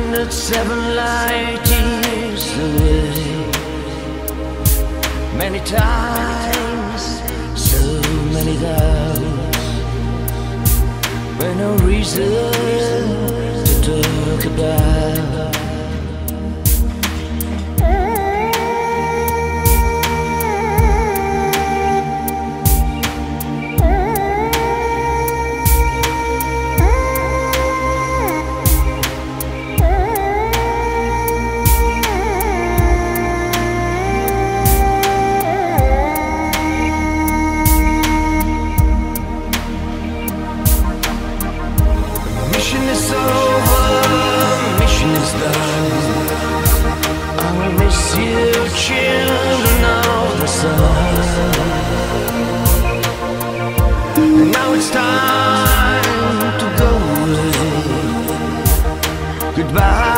107 light years away. Many times, so many doubts, but no reason to talk about. Mission is over, mission is done. I will miss you, children of the sun. And now it's time to go away. Goodbye.